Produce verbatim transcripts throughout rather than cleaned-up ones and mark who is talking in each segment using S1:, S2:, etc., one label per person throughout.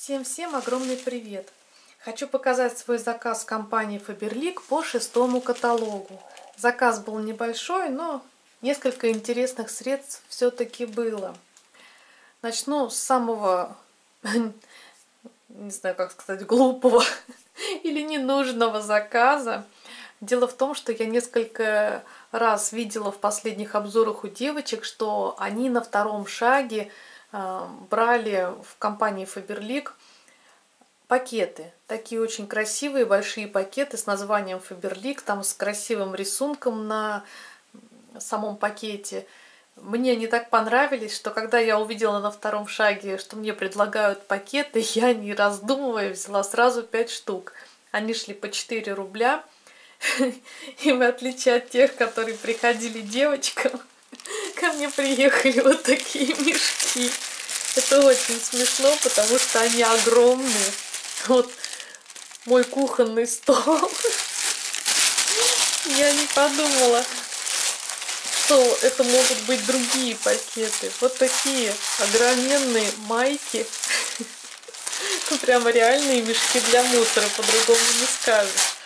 S1: Всем-всем огромный привет! Хочу показать свой заказ компании Faberlic по шестому каталогу. Заказ был небольшой, но несколько интересных средств все-таки было. Начну с самого, не знаю, как сказать, глупого или ненужного заказа. Дело в том, что я несколько раз видела в последних обзорах у девочек, что они на втором шаге брали в компании Faberlic пакеты. Такие очень красивые большие пакеты с названием Faberlic, там с красивым рисунком на самом пакете. Мне они так понравились, что когда я увидела на втором шаге, что мне предлагают пакеты, я, не раздумывая, взяла сразу пять штук. Они шли по четыре рубля. И в отличие от тех, которые приходили девочкам, ко мне приехали вот такие мешки. Это очень смешно, потому что они огромные. Вот мой кухонный стол. Я не подумала, что это могут быть другие пакеты. Вот такие огроменные майки. Прямо реальные мешки для мусора, по-другому не скажешь.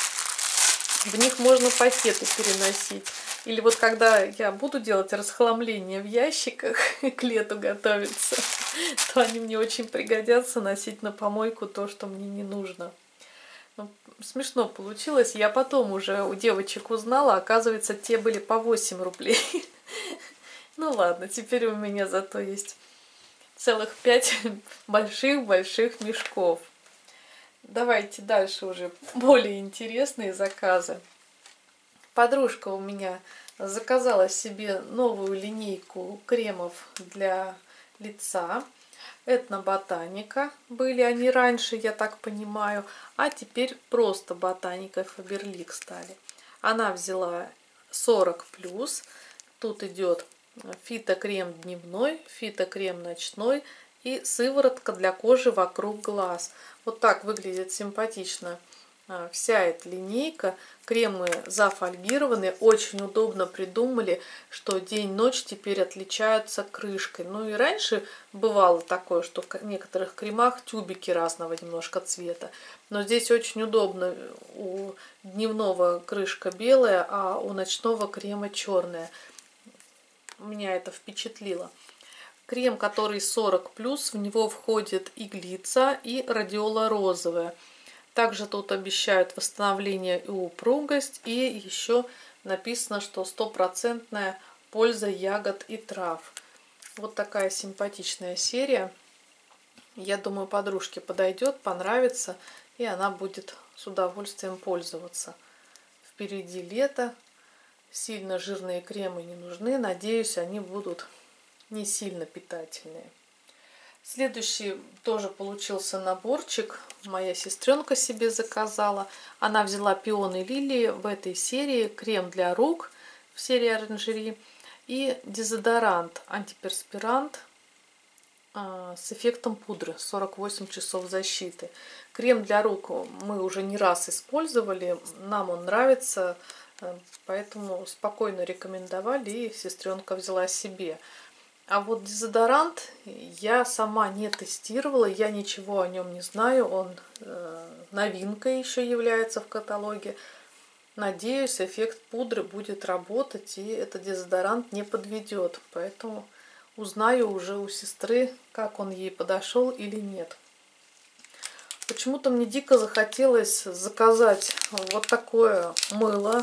S1: В них можно пакеты переносить. Или вот когда я буду делать расхламление в ящиках, к лету готовиться, то они мне очень пригодятся носить на помойку то, что мне не нужно. Ну, смешно получилось. Я потом уже у девочек узнала, оказывается, те были по восемь рублей. Ну ладно, теперь у меня зато есть целых пять больших-больших мешков. Давайте дальше уже более интересные заказы. Подружка у меня заказала себе новую линейку кремов для лица. Этноботаника. Были они раньше, я так понимаю. А теперь просто ботаника Faberlic стали. Она взяла сорок плюс. Тут идет фитокрем дневной, фитокрем ночной и сыворотка для кожи вокруг глаз. Вот так выглядит симпатично вся эта линейка. Кремы зафольгированы, очень удобно придумали, что день-ночь теперь отличаются крышкой. Ну и раньше бывало такое, что в некоторых кремах тюбики разного немножко цвета. Но здесь очень удобно. У дневного крышка белая, а у ночного крема черная. Меня это впечатлило. Крем, который сорок плюс, в него входит иглица и радиола розовая. Также тут обещают восстановление и упругость. И еще написано, что стопроцентная польза ягод и трав. Вот такая симпатичная серия. Я думаю, подружке подойдет, понравится. И она будет с удовольствием пользоваться. Впереди лето. Сильно жирные кремы не нужны. Надеюсь, они будут не сильно питательные. Следующий тоже получился наборчик. Моя сестренка себе заказала. Она взяла пионы лилии в этой серии. Крем для рук в серии оранжери. И дезодорант, антиперспирант а, с эффектом пудры. сорок восемь часов защиты. Крем для рук мы уже не раз использовали. Нам он нравится. Поэтому спокойно рекомендовали. И сестренка взяла себе. А вот дезодорант я сама не тестировала, я ничего о нем не знаю, он э, новинкой еще является в каталоге. Надеюсь, эффект пудры будет работать и этот дезодорант не подведет, поэтому узнаю уже у сестры, как он ей подошел или нет. Почему-то мне дико захотелось заказать вот такое мыло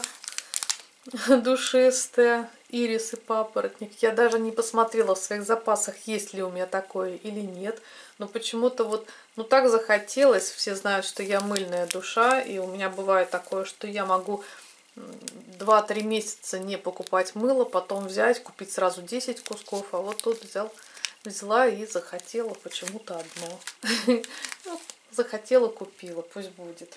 S1: душистое. Ирис и папоротник. Я даже не посмотрела в своих запасах, есть ли у меня такое или нет. Но почему-то вот, ну так захотелось. Все знают, что я мыльная душа. И у меня бывает такое, что я могу два-три месяца не покупать мыло, потом взять, купить сразу десять кусков. А вот тут взял, взяла и захотела почему-то одно. Захотела, купила. Пусть будет.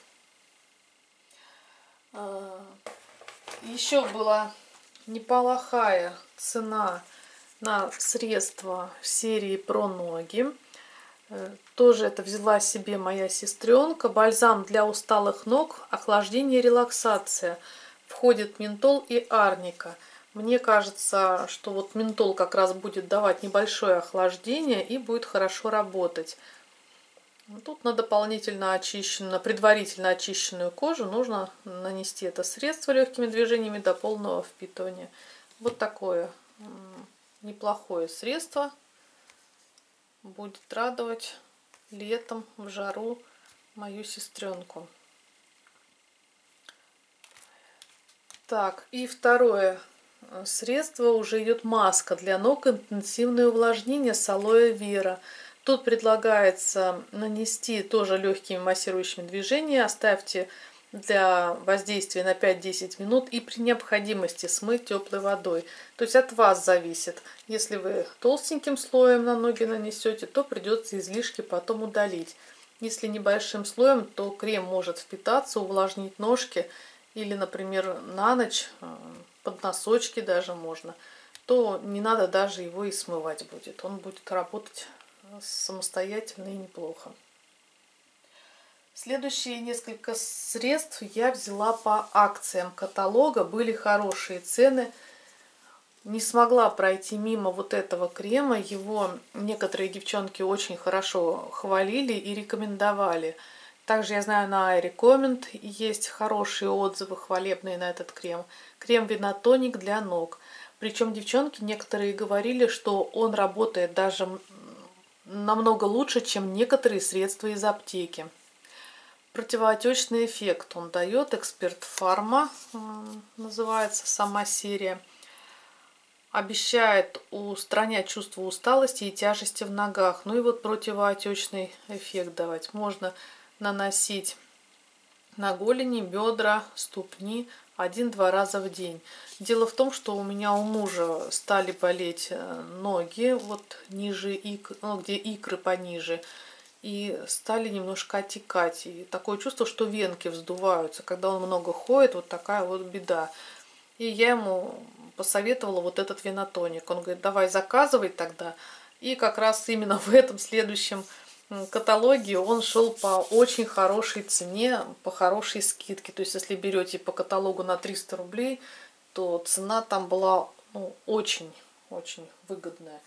S1: Еще была неплохая цена на средства в серии про ноги. Тоже это взяла себе моя сестренка. Бальзам для усталых ног, охлаждение и релаксация. Входит ментол и арника. Мне кажется, что вот ментол как раз будет давать небольшое охлаждение и будет хорошо работать. Тут на дополнительно очищенную, предварительно очищенную кожу нужно нанести это средство легкими движениями до полного впитывания. Вот такое неплохое средство будет радовать летом в жару мою сестренку. Так, и второе средство уже идет маска для ног, интенсивное увлажнение с алоэ вера. Тут предлагается нанести тоже легкими массирующими движениями. Оставьте для воздействия на пять-десять минут и при необходимости смыть теплой водой. То есть от вас зависит. Если вы толстеньким слоем на ноги нанесете, то придется излишки потом удалить. Если небольшим слоем, то крем может впитаться, увлажнить ножки. Или, например, на ночь, под носочки даже можно. То не надо даже его и смывать будет. Он будет работать самостоятельно и неплохо. Следующие несколько средств я взяла по акциям каталога. Были хорошие цены. Не смогла пройти мимо вот этого крема. Его некоторые девчонки очень хорошо хвалили и рекомендовали. Также я знаю, на iRecommend есть хорошие отзывы хвалебные на этот крем. Крем Венотоник для ног. Причем девчонки некоторые говорили, что он работает даже намного лучше, чем некоторые средства из аптеки. Противоотечный эффект он дает. Эксперт Фарма называется сама серия. Обещает устранять чувство усталости и тяжести в ногах. Ну и вот противоотечный эффект давать. Можно наносить на голени, бедра, ступни один-два раза в день. Дело в том, что у меня у мужа стали болеть ноги, вот ниже икр, ну, где икры пониже, и стали немножко отекать. И такое чувство, что венки вздуваются. Когда он много ходит, вот такая вот беда. И я ему посоветовала вот этот Венотоник. Он говорит, давай заказывай тогда. И как раз именно в этом следующем каталоге он шел по очень хорошей цене, по хорошей скидке. То есть, если берете по каталогу на триста рублей, то цена там была очень-очень ну, выгодная.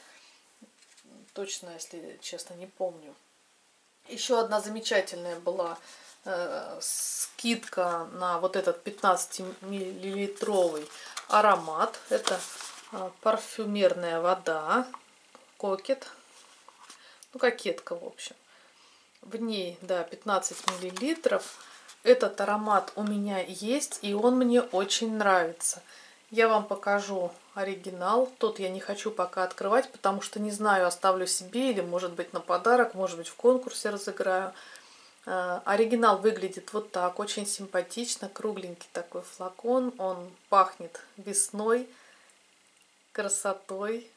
S1: Точно, если честно, не помню. Еще одна замечательная была э, скидка на вот этот пятнадцатимиллилитровый аромат. Это э, парфюмерная вода, кокет. Ну, кокетка, в общем. В ней, да, пятнадцать миллилитров. Этот аромат у меня есть, и он мне очень нравится. Я вам покажу оригинал. Тот я не хочу пока открывать, потому что не знаю, оставлю себе или, может быть, на подарок, может быть, в конкурсе разыграю. Оригинал выглядит вот так, очень симпатично. Кругленький такой флакон. Он пахнет весной, красотой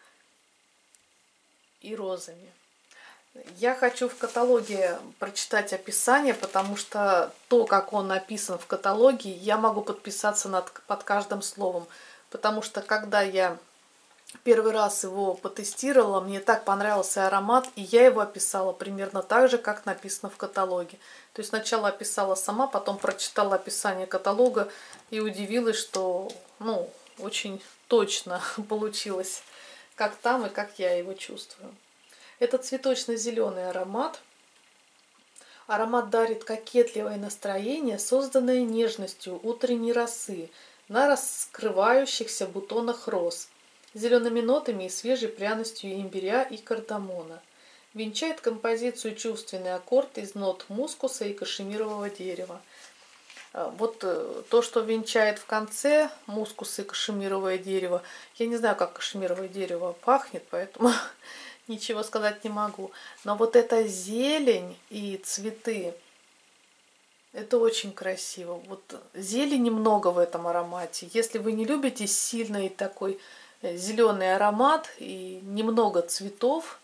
S1: и розами. Я хочу в каталоге прочитать описание, потому что то, как он написан в каталоге, я могу подписаться над, под каждым словом. Потому что когда я первый раз его потестировала, мне так понравился аромат, и я его описала примерно так же, как написано в каталоге. То есть сначала описала сама, потом прочитала описание каталога и удивилась, что ну, очень точно получилось, как там и как я его чувствую. Это цветочно-зеленый аромат. Аромат дарит кокетливое настроение, созданное нежностью утренней росы на раскрывающихся бутонах роз, зелеными нотами и свежей пряностью имбиря и кардамона. Венчает композицию чувственный аккорд из нот мускуса и кашемирового дерева. Вот то, что венчает в конце мускус и кашемировое дерево, я не знаю, как кашемировое дерево пахнет, поэтому ничего сказать не могу. Но вот эта зелень и цветы, это очень красиво. Вот зелени много в этом аромате. Если вы не любите сильный такой зеленый аромат и немного цветов,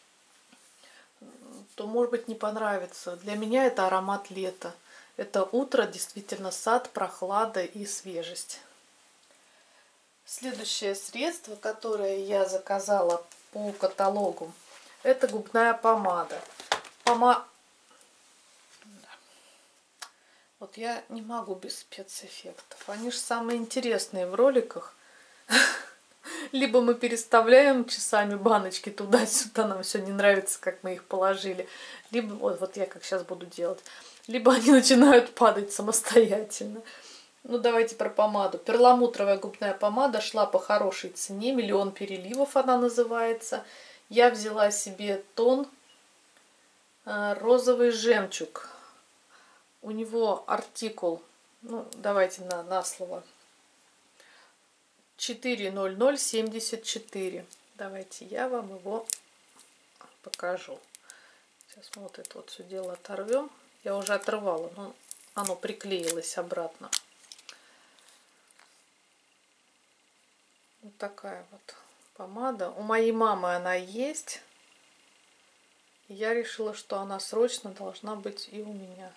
S1: то, может быть, не понравится. Для меня это аромат лета. Это утро, действительно сад, прохлада и свежесть. Следующее средство, которое я заказала по каталогу, это губная помада. Пома... Вот я не могу без спецэффектов. Они же самые интересные в роликах. Либо мы переставляем часами баночки туда-сюда, нам все не нравится, как мы их положили. Либо, вот, вот я как сейчас буду делать. Либо они начинают падать самостоятельно. Ну, давайте про помаду. Перламутровая губная помада шла по хорошей цене. Миллион переливов она называется. Я взяла себе тон розовый жемчуг. У него артикул, ну, давайте на, на слово, четыре ноль ноль семьдесят четыре. Давайте я вам его покажу. Сейчас мы вот это вот все дело оторвем. Я уже оторвала, но оно приклеилось обратно. Вот такая вот помада. У моей мамы она есть. Я решила, что она срочно должна быть и у меня.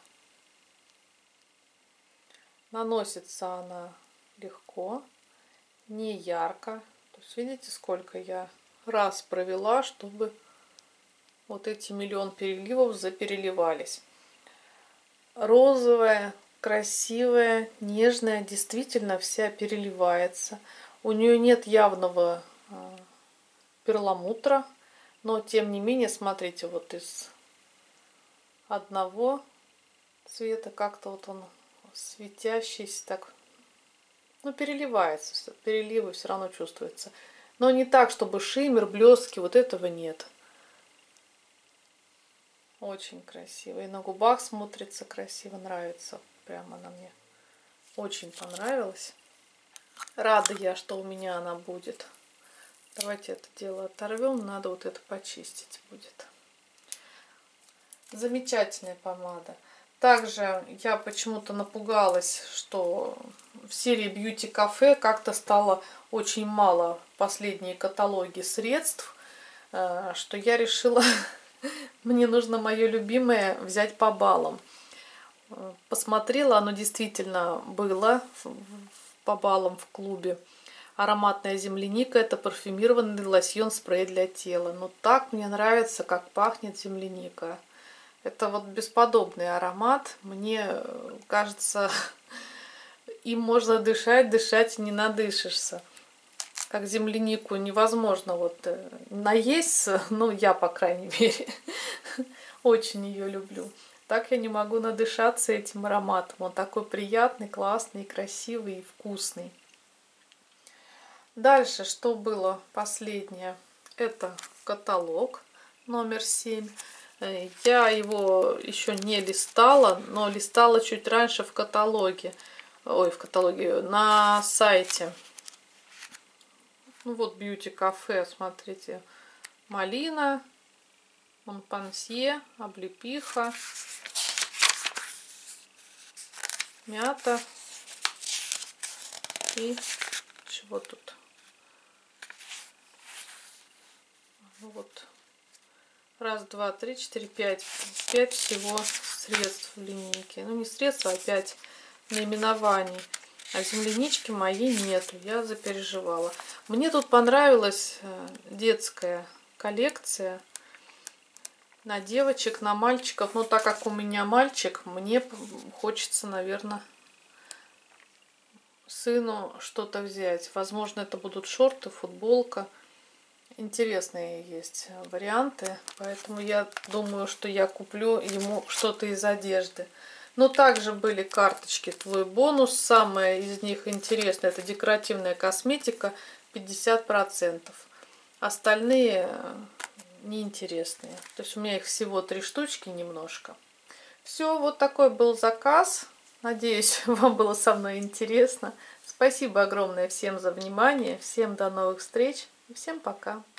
S1: Наносится она легко, не ярко. То есть видите, сколько я раз провела, чтобы вот эти миллион переливов запереливались. Розовая, красивая, нежная, действительно вся переливается. У нее нет явного э, перламутра, но тем не менее, смотрите, вот из одного цвета как-то вот он светящийся так, ну, переливается, переливы все равно чувствуются. Но не так, чтобы шиммер, блески, вот этого нет. Очень красиво. И на губах смотрится красиво, нравится. Прямо она мне очень понравилась. Рада я, что у меня она будет. Давайте это дело оторвем. Надо вот это почистить будет. Замечательная помада. Также я почему-то напугалась, что в серии Beauty Cafe как-то стало очень мало последние каталоги средств, что я решила, мне нужно мое любимое взять по баллам. Посмотрела, оно действительно было по баллам в клубе. Ароматная земляника — это парфюмированный лосьон-спрей для тела. Но так мне нравится, как пахнет земляника. Это вот бесподобный аромат. Мне кажется, им можно дышать, дышать и не надышишься. Как землянику невозможно вот наесться, ну я, по крайней мере, очень ее люблю. Так я не могу надышаться этим ароматом. Он такой приятный, классный, красивый и вкусный. Дальше, что было последнее, это каталог номер семь. Я его еще не листала, но листала чуть раньше в каталоге. Ой, в каталоге, на сайте. Ну вот Beauty Cafe, смотрите. Малина, Монпансье, облепиха, мята и чего тут? Вот. Раз, два, три, четыре, пять. Пять всего средств в линейке. Ну, не средства, а пять наименований. А землянички моей нету. Я запереживала. Мне тут понравилась детская коллекция. На девочек, на мальчиков. Но так как у меня мальчик, мне хочется, наверное, сыну что-то взять. Возможно, это будут шорты, футболка. Интересные есть варианты, поэтому я думаю, что я куплю ему что-то из одежды. Но также были карточки «Твой бонус». Самое из них интересное — это декоративная косметика, пятьдесят процентов. Остальные неинтересные. То есть у меня их всего три штучки немножко. Все, вот такой был заказ. Надеюсь, вам было со мной интересно. Спасибо огромное всем за внимание. Всем до новых встреч. И всем пока.